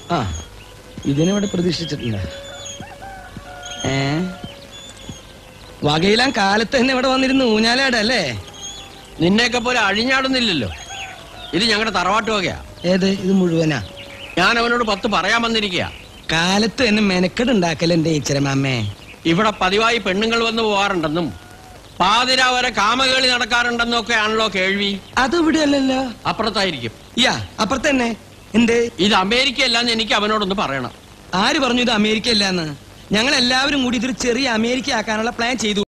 ആ ഇതിനിവിടെ പ്രതീക്ഷിച്ചിട്ടില്ല. വകയിലാൻ കാലത്ത് തന്നെ ഇവിടെ വന്നിരുന്നു ഊഞ്ഞാലാടല്ലേ? നിന്നെയൊക്കെ പോലെ അഴിഞ്ഞാടുന്നില്ലല്ലോ. ഇത് ഞങ്ങളുടെ തറവാട്ട് വകയാ. ഏത്? ഇത് മുഴുവനാ. ഞാൻ അവനോട് 10 പറയാൻ വന്നിരിക്കുക. കാലത്ത് തന്നെ മെനക്കെട് ഉണ്ടാക്കലെന്റെ ഈച്ചരമാമ്മേ. ഇവിടെ പതിവായി പെണ്ണുങ്ങൾ വന്ന് പോവാറുണ്ടെന്നും പാതിര വരെ കാമകേളി നടക്കാറുണ്ടെന്നും ഒക്കെ ആണല്ലോ കേൾവി. അത് ഇവിടെ അല്ലല്ലോ, അപ്പുറത്തായിരിക്കും. യാ അപ്പുറത്തന്നെ. എന്ത്? ഇത് അമേരിക്ക അല്ലാന്ന് എനിക്ക് അവനോടൊന്ന് പറയണം. ആര് പറഞ്ഞു ഇത് അമേരിക്ക അല്ലാന്ന്? ഞങ്ങൾ എല്ലാവരും കൂടി ഇതൊരു ചെറിയ അമേരിക്ക ആക്കാനുള്ള പ്ലാൻ ചെയ്തു.